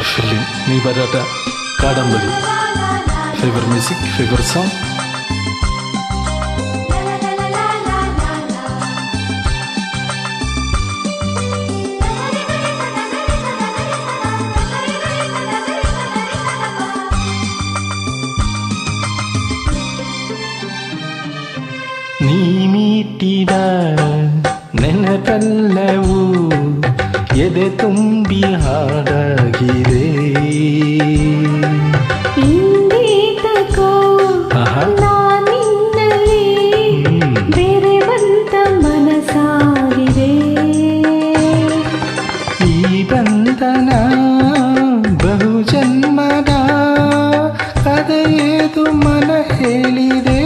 film ನೀ ಬರಾಟ ಕಾದಂಬರಿ favour music favour song ನೀ ಮೀಟಿದ ನೆನಪೆಲ್ಲವೂ ಎದೆ ತುಂಬಿ ಹಾಡಾಗಿದೆ ಇಂದೇತಕೋ ನಾನಿನ್ನಲ್ಲಿ ಬೇರೆ ಬಂತ ಮನಸಾಗಿದೆ ಈ ಬಂಧನ ಬಹು ಜನ್ಮದ ಕಥೆಯೇದು ಮನ ಹೇಳಿದೆ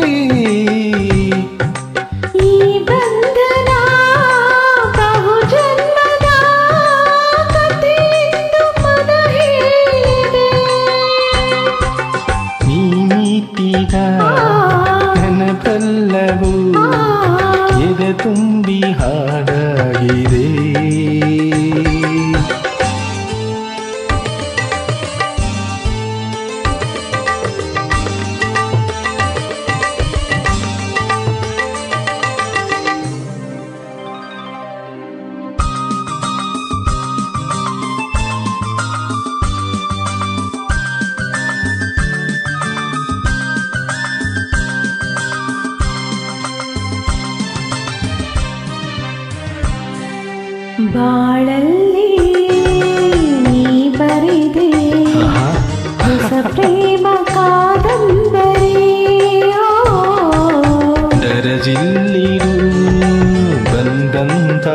ನೆನಪೆಲ್ಲವೂ ಎದೆ ತುಂಬಿ ಹಾಡಾಗಿದೆ ಬಾಳಲ್ಲಿ ನೀ ಬರೆದೆ ಹೊಸ ಪ್ರೇಮ ಕಾದಂಬರಿ ದರಜಿಲ್ಲಿರು ಬಂದಂತ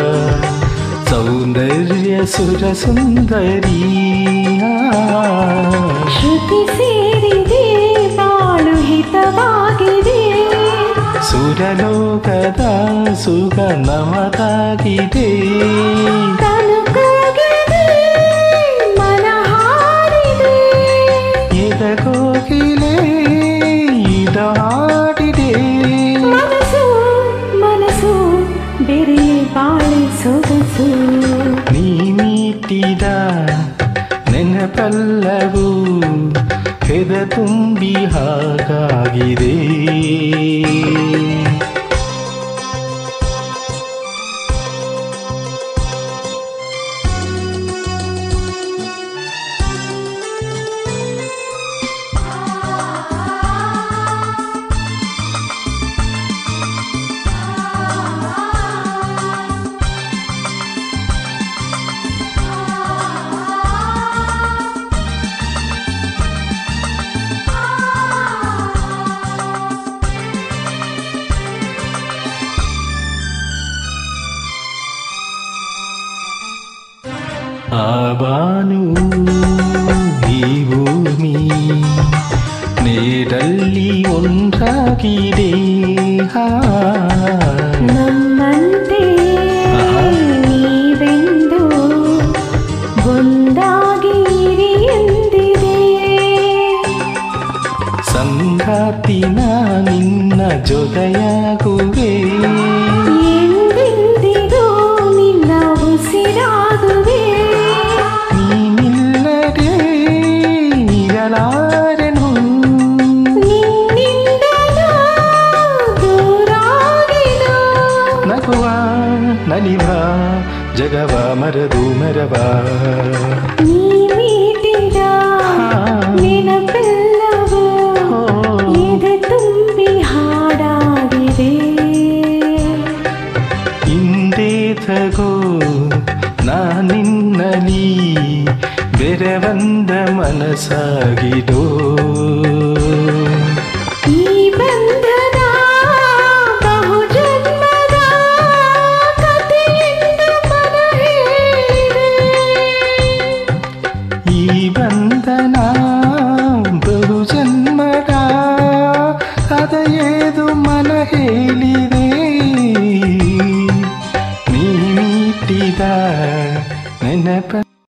ಸೌಂದರ್ಯ ಸುರ ಸುಂದರಿ ಶ್ರುತಿ ಸೇರಿದೆ ಬಾಳು ಹಿತವಾಗಿದೆ ಸುರಲೋಕದ ಸುಗ ನಮದಾಗಿದೆ ತನಕಾಗಿದೆ ಮನ ಹಾಡಿದೆ ಎದಗೋಗಿಲೆ ಇದಾಡಿದೆ ಮನಸ್ಸು ಮನಸ್ಸು ಬೇರೆ ಬಾಳೆ ಸೊಗಸು ನೀ ಮೀಟಿದ ನೆನಪೆಲ್ಲವೂ ಎದೆ ತುಂಬಿ ಹಾಗಾಗಿದೆ ಆ ಬಾನು ಈ ಭೂಮಿ ನೇರಲ್ಲಿ ಒಂದಾಗಿದೆ ನಮ್ಮಂತೆ ನೀವೆಂದು ಒಂದಾಗಿರಿ ಎಂದಿದೆ ಸಂಗಾತಿನ ನಿನ್ನ ಜೊತೆಯಾಗುವೆ ಎಂದೆಂದಿಗೂ ನಿನ್ನ ಉಸಿರಾಗುವೆ ನೀನಿಲ್ಲದೆ ಇರಲಾರೆನು ನಿನ್ನಿಂದ ದೂರಾಗಿರು ನಗುವ ನಲಿವ ಜಗವ ಮರದು ಮರವ ನೀ ಮೀಟಿದ ನೆನಪೆಲ್ಲವೂ ಎದೆ ತುಂಬಿ ಹಾಡಾಗಿದೆ ಇಂದೇತಗೋ ನಾನಿನ್ನಲಿ ಬೆರವಂದ ಮನಸಾಗಿದೋ